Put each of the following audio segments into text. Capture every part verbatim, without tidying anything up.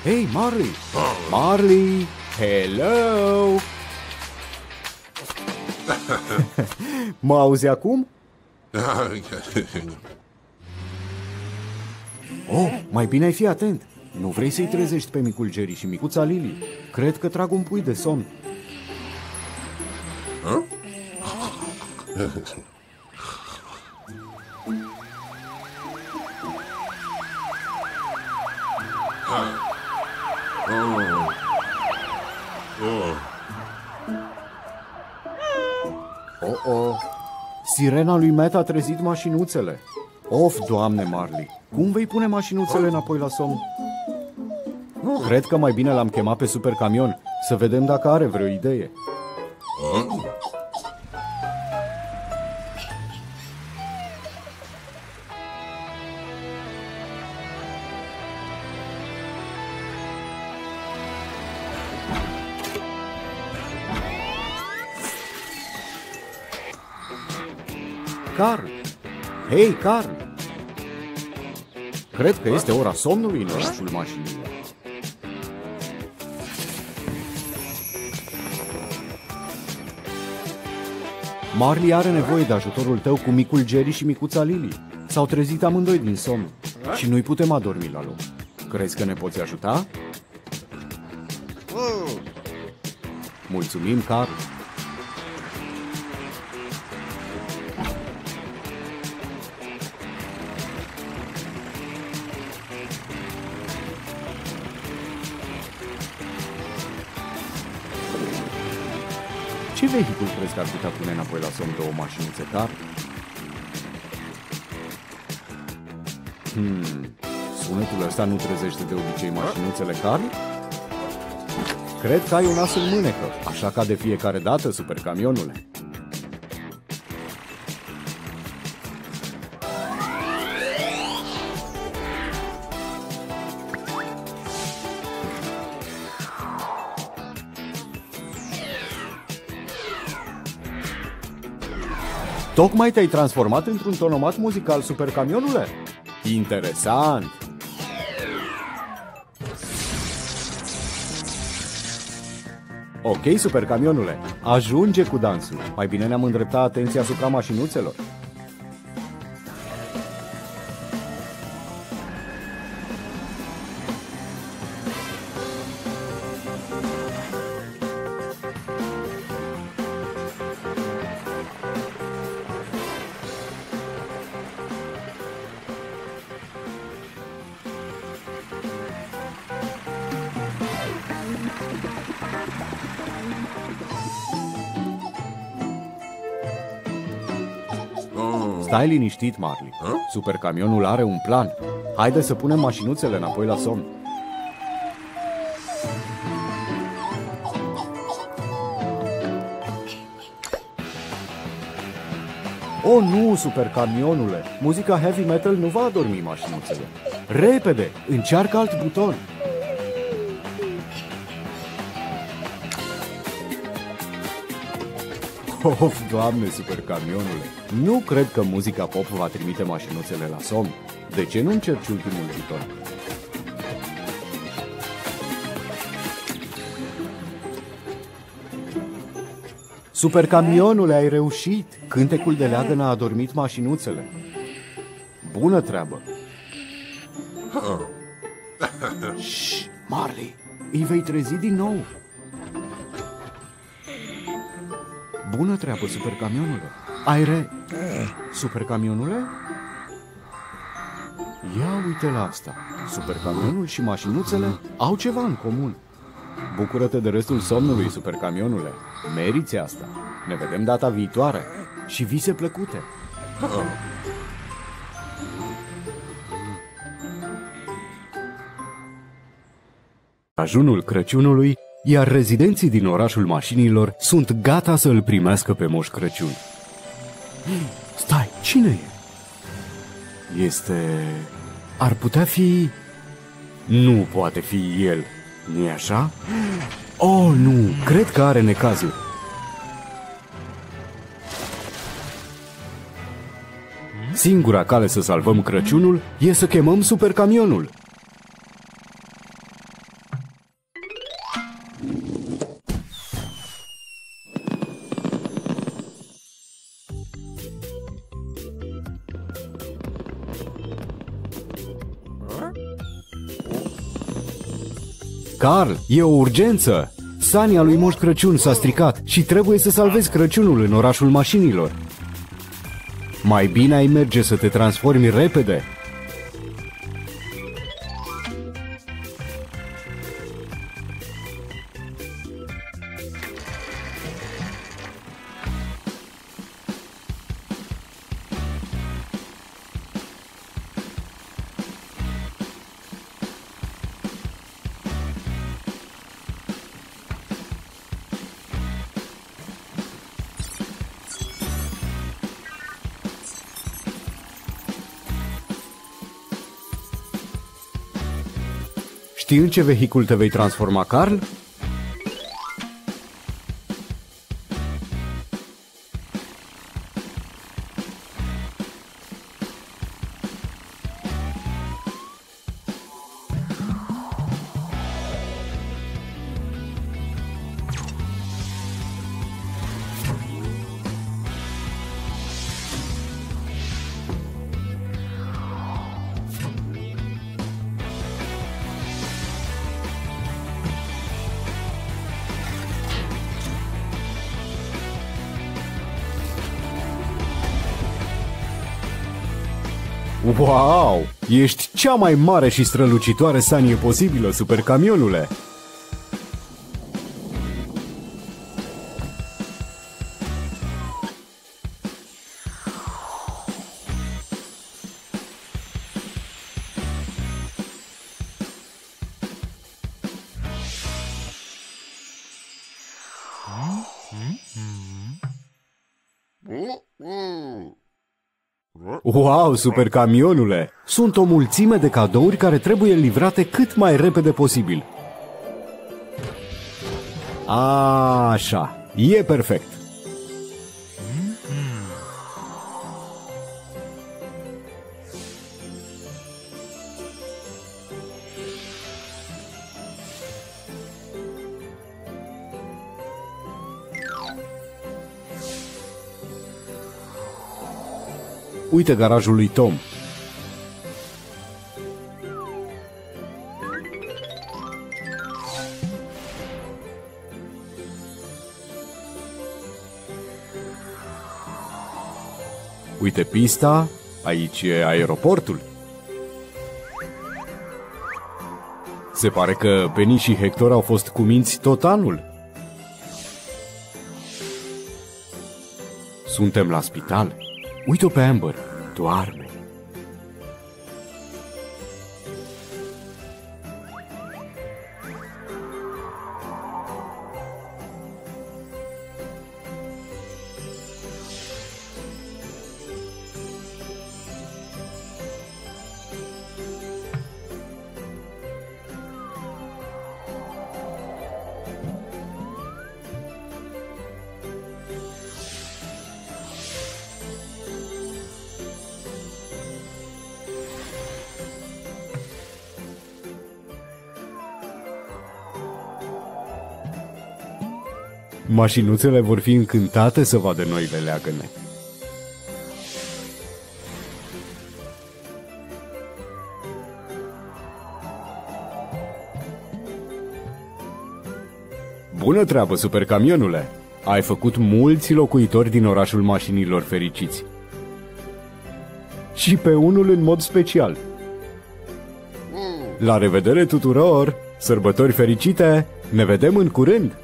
Hei, Marley! Marley! Hello! Mă auzi acum? Oh, mai bine ai fi atent. Nu vrei să-i trezești pe micul Jerry și micuța Lily. Cred că trag un pui de somn. Oh, oh. Sirena lui Matt a trezit mașinuțele. Of, Doamne, Marley, cum vei pune mașinuțele înapoi la somn? Cred că mai bine l-am chemat pe Supercamion, să vedem dacă are vreo idee. Carl! Hei, Carl! Cred că este ora somnului în orașul mașinilor. Marley are nevoie de ajutorul tău cu micul Jerry și micuța Lily. S-au trezit amândoi din somn și nu-i putem adormi la loc. Crezi că ne poți ajuta? Mulțumim, Carl! Ce vehicul crezi că ar putea pune înapoi la somn două mașinuțe, Carl? Hmm, sunetul ăsta nu trezește de obicei mașinuțele, Carl? Cred că ai un as în mânecă, așa ca de fiecare dată, Supercamionule. Tocmai te-ai transformat într-un tonomat muzical, Supercamionule? Interesant! Ok, Supercamionule, ajunge cu dansul. Mai bine ne-am îndreptat atenția asupra mașinuțelor. Stai liniștit, Marley. Supercamionul are un plan. Haide să punem mașinuțele înapoi la somn. Oh, nu, Supercamionule! Muzica heavy metal nu va adormi mașinuțele. Repede! Încearcă alt buton! Of, Doamne, Supercamionule! Nu cred că muzica pop va trimite mașinuțele la somn. De ce nu încerci ultimul buton? Supercamionule, ai reușit! Cântecul de leagăn a adormit mașinuțele. Bună treabă! Shh, Marley, îi vei trezi din nou. Bună treabă, Supercamionule. Ai re... Supercamionule? Ia uite la asta. Supercamionul și mașinuțele au ceva în comun. Bucură-te de restul somnului, Supercamionule. Meriți asta. Ne vedem data viitoare. Și vise plăcute. Ajunul Crăciunului, iar rezidenții din orașul mașinilor sunt gata să îl primească pe Moș Crăciun. Stai, cine e? Este... Ar putea fi... Nu poate fi el, nu-i așa? Oh, nu, cred că are necazuri. Singura cale să salvăm Crăciunul e să chemăm Supercamionul. Carl, e o urgență! Sania lui Moș Crăciun s-a stricat și trebuie să salvezi Crăciunul în orașul mașinilor. Mai bine ai merge să te transformi repede. Știi în ce vehicul te vei transforma, Carl? Wow! Ești cea mai mare și strălucitoare sanie posibilă, supercamionule! Wow, supercamionule! Sunt o mulțime de cadouri care trebuie livrate cât mai repede posibil. Așa, e perfect. Uite garajul lui Tom. Uite pista, aici e aeroportul. Se pare că Penny și Hector au fost cuminți tot anul. Suntem la spital. Uite-o pe Amber, doarme. Mașinuțele vor fi încântate să vadă noile leagăne. Bună treabă, supercamionule! Ai făcut mulți locuitori din orașul mașinilor fericiți. Și pe unul în mod special. La revedere tuturor! Sărbători fericite! Ne vedem în curând!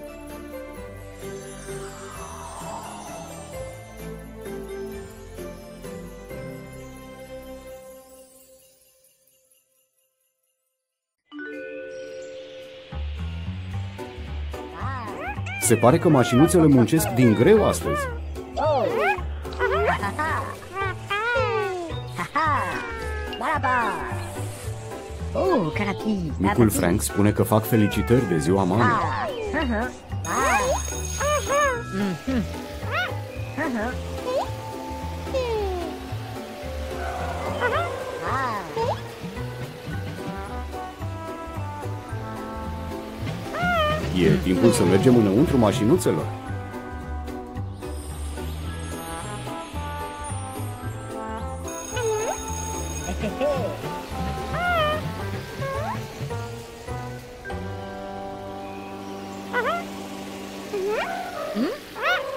Se pare că mașinuțele muncesc din greu astăzi. Micul Frank spune că fac felicitări de ziua mamei. E timpul să mergem înăuntru mașinuțelor.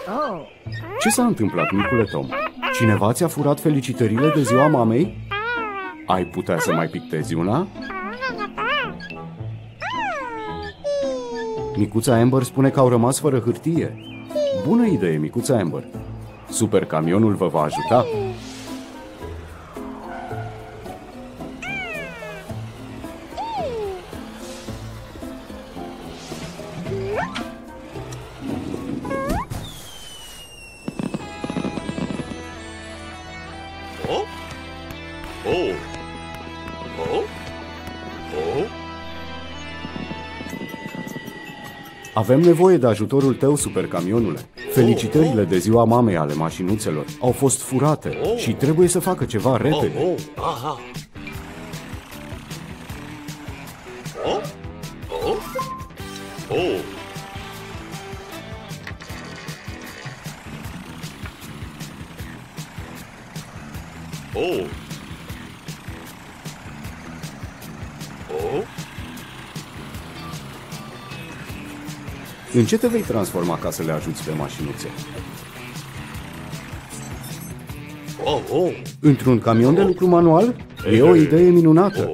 Ce s-a întâmplat, micule Tom? Cineva ți-a furat felicitările de ziua mamei? Ai putea să mai pictezi una? Micuța Amber spune că au rămas fără hârtie. Bună idee, micuța Amber. Super camionul vă va ajuta? Avem nevoie de ajutorul tău, supercamionule. Felicitările de ziua mamei ale mașinuțelor au fost furate și trebuie să facă ceva repede. În ce te vei transforma ca să le ajuți pe mașinuțe? Într-un camion de lucru manual? E o idee minunată!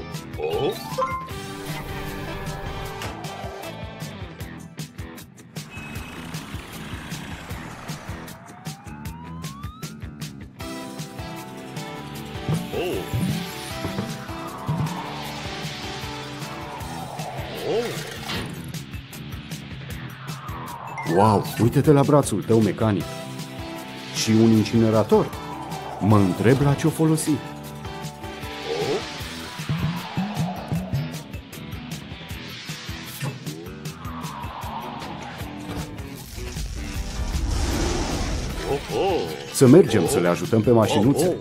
Wow, uite-te la brațul tău mecanic. Și un incinerator. Mă întreb la ce-o folosi. Să mergem să le ajutăm pe mașinuțe.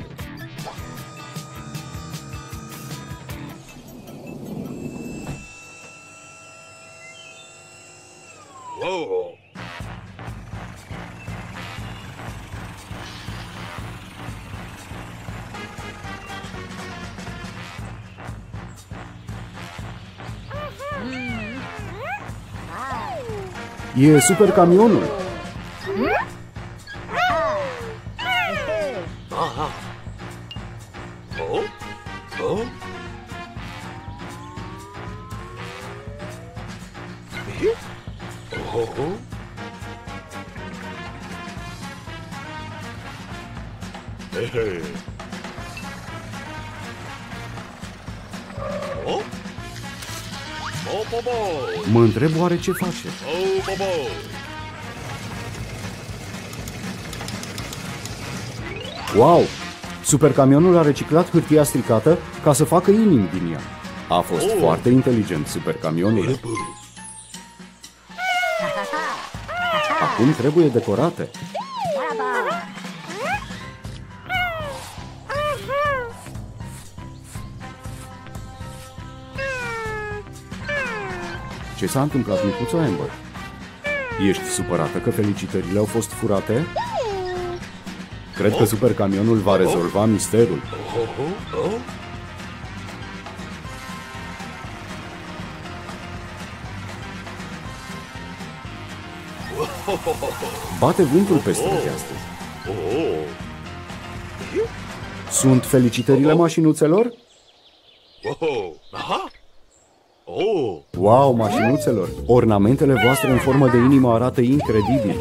E super camionul. Mă întreb oare ce face. Wow! Supercamionul a reciclat hârtia stricată ca să facă inimi din ea. A fost foarte inteligent, supercamionul. Acum trebuie decorate. Ce s-a întâmplat, micuțo Amber? Ești supărată că felicitările au fost furate? Cred că supercamionul va rezolva misterul. Bate vântul pe străzi astăzi. Sunt felicitările mașinuțelor? Wow, mașinuțelor! Ornamentele voastre în formă de inimă arată incredibil.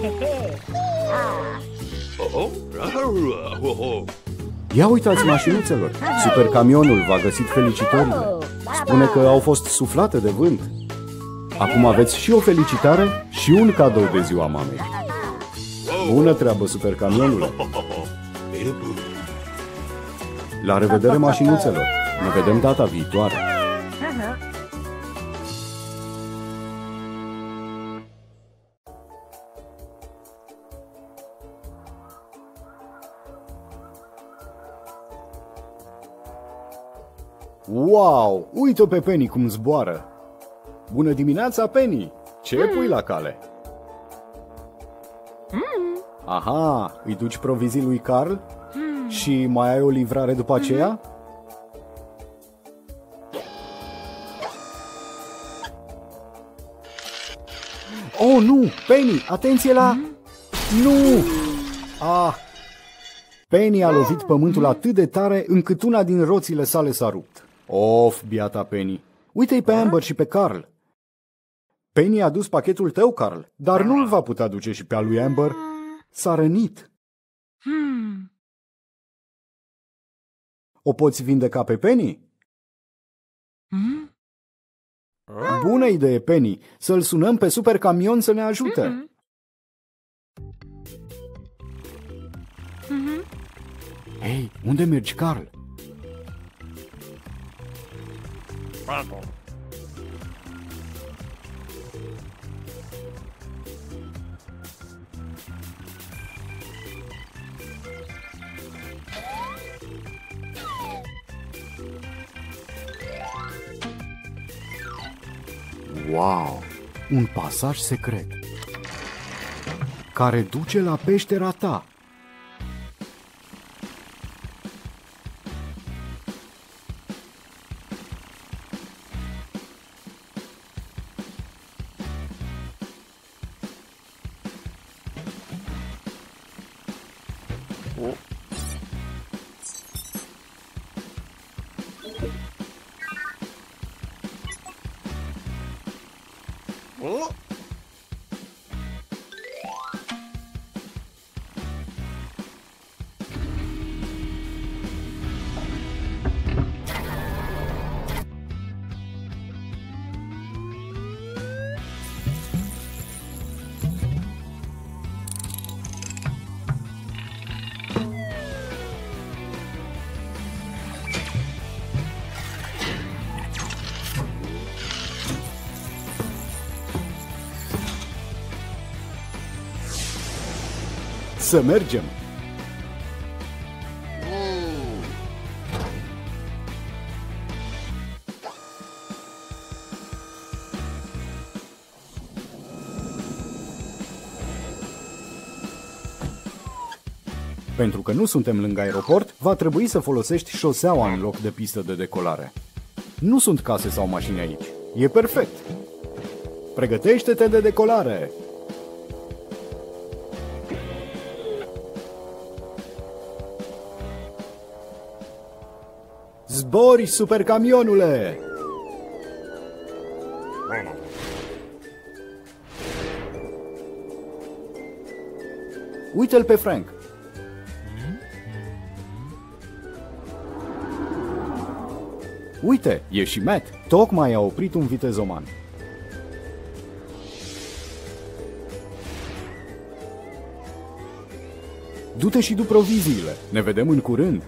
Ia uitați, mașinuțelor! Supercamionul v-a găsit felicitările. Spune că au fost suflate de vânt. Acum aveți și o felicitare și un cadou de ziua mamei. Bună treabă, supercamionule! La revedere, mașinuțelor! Ne vedem data viitoare! Wow! Uite-o pe Penny cum zboară! Bună dimineața, Penny! Ce mm. pui la cale? Mm. Aha! Îi duci provizii lui Carl? Mm. Și mai ai o livrare după aceea? Oh, nu! Penny, atenție la... Mm. Nu! Ah! Penny a lovit pământul atât de tare încât una din roțile sale s-a rupt. Of, biata Penny! Uite-i pe Amber și pe Carl! Penny a dus pachetul tău, Carl, dar nu-l va putea duce și pe al lui Amber. S-a rănit. Hmm. O poți vindeca pe Penny? Hmm? Bună idee, Penny! Să-l sunăm pe Super Camion să ne ajute. Mm-hmm. Mm-hmm. Hei, unde mergi, Carl? Wow! Un pasaj secret care duce la peștera ta. Să mergem! Pentru că nu suntem lângă aeroport, va trebui să folosești șoseaua în loc de pistă de decolare. Nu sunt case sau mașini aici. E perfect! Pregătește-te de decolare! Zbori, supercamionule! Uite-l pe Frank! Uite, e și Matt! Tocmai a oprit un vitezoman. Du-te și du proviziile! Ne vedem în curând!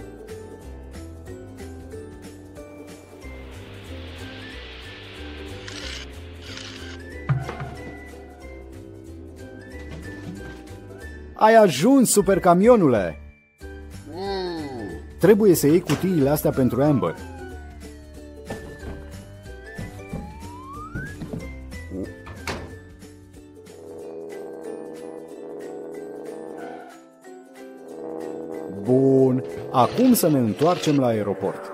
Ai ajuns, supercamionule! Mm. Trebuie să iei cutiile astea pentru Amber. Bun, acum să ne întoarcem la aeroport.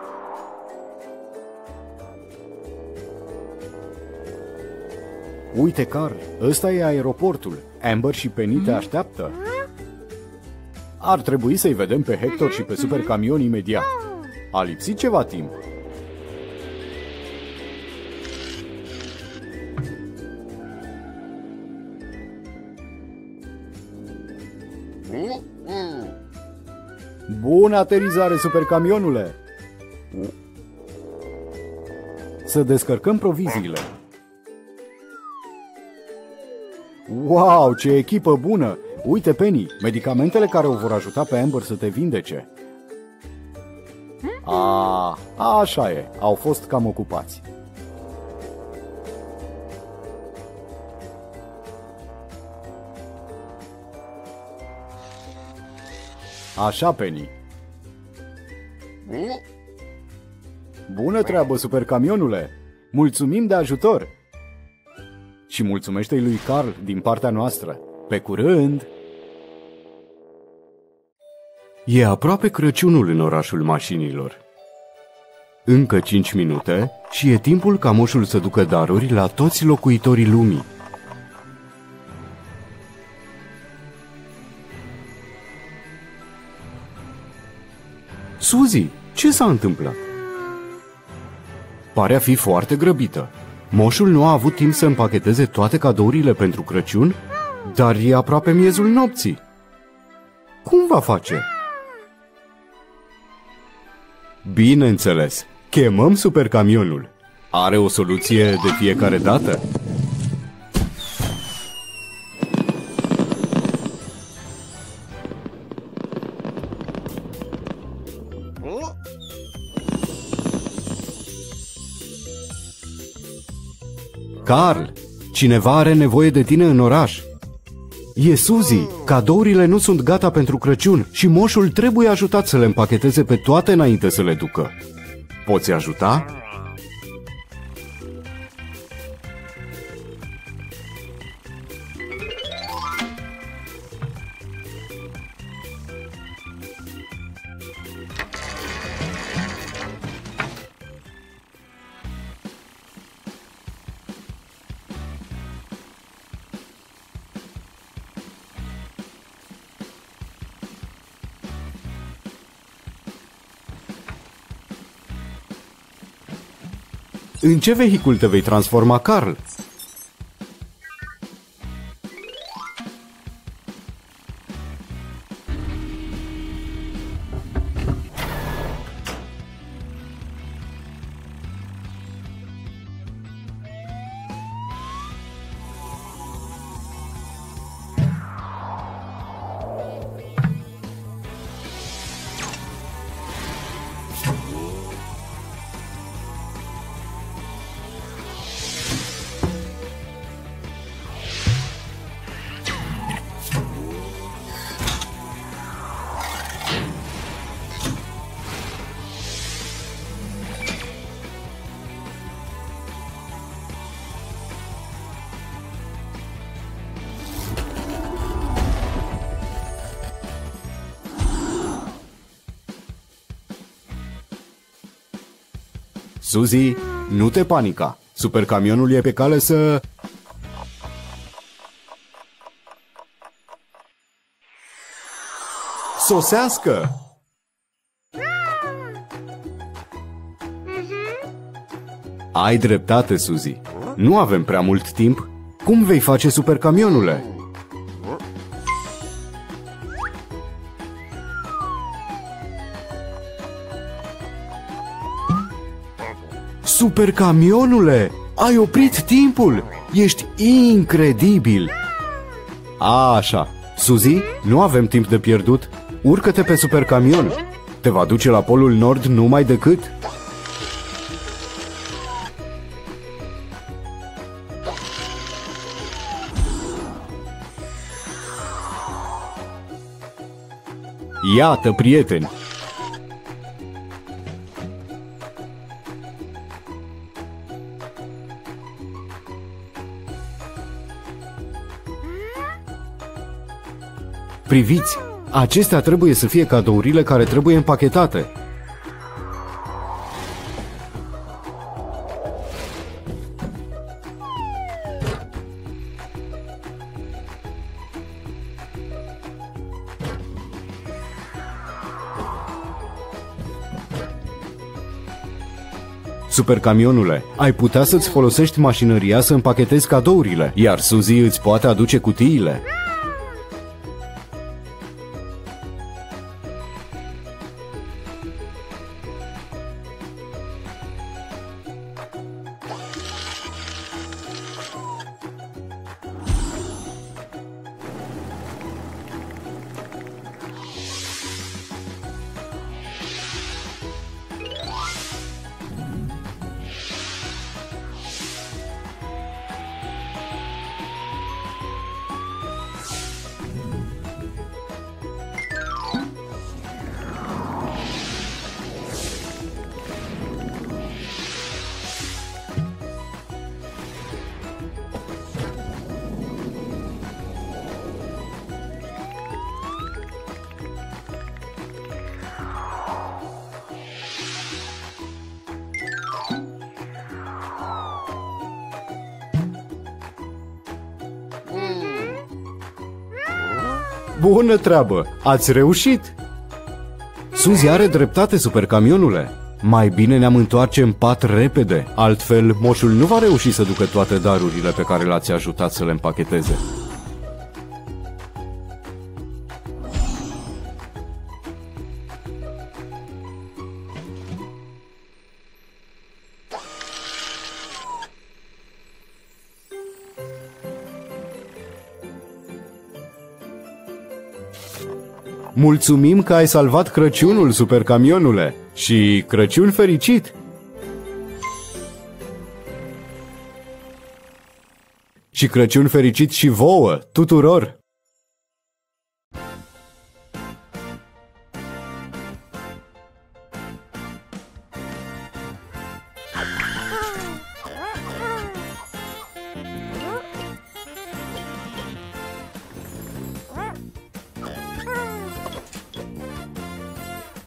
Uite, Carl, ăsta e aeroportul. Amber și Penny te așteaptă. Ar trebui să-i vedem pe Hector și pe Supercamion imediat. A lipsit ceva timp. Bună aterizare, Supercamionule! Să descărcăm proviziile. Wow, ce echipă bună! Uite, Penny, medicamentele care o vor ajuta pe Amber să te vindece. A, așa e, au fost cam ocupați. Așa, Penny. Bună treabă, Supercamionule! Mulțumim de ajutor! Și mulțumește-i lui Carl din partea noastră. Pe curând! E aproape Crăciunul în orașul mașinilor. Încă cinci minute și e timpul ca moșul să ducă daruri la toți locuitorii lumii. Suzy, ce s-a întâmplat? Pare a fi foarte grăbită. Moșul nu a avut timp să împacheteze toate cadourile pentru Crăciun, dar e aproape miezul nopții. Cum va face? Bineînțeles, chemăm supercamionul. Are o soluție de fiecare dată? Carl, cineva are nevoie de tine în oraș. E Suzy, cadourile nu sunt gata pentru Crăciun și moșul trebuie ajutat să le împacheteze pe toate înainte să le ducă. Poți ajuta? În ce vehicul te vei transforma, Carl? Suzy, nu te panica. Supercamionul e pe cale să... sosească! Ai dreptate, Suzy. Nu avem prea mult timp. Cum vei face supercamionule? Supercamionule, ai oprit timpul! Ești incredibil! A, așa. Suzy, nu avem timp de pierdut. Urcă-te pe supercamion. Te va duce la Polul Nord numai decât. Iată, prieteni! Priviți! Acestea trebuie să fie cadourile care trebuie împachetate. Supercamionule, ai putea să-ți folosești mașinăria să împachetezi cadourile, iar Suzy îți poate aduce cutiile. Bună treabă! Ați reușit! Suzy are dreptate, supercamionule. Mai bine ne-am întoarce în pat repede, altfel moșul nu va reuși să ducă toate darurile pe care l-ați ajutat să le împacheteze. Mulțumim că ai salvat Crăciunul, supercamionule, și Crăciun fericit! Și Crăciun fericit și vouă, tuturor!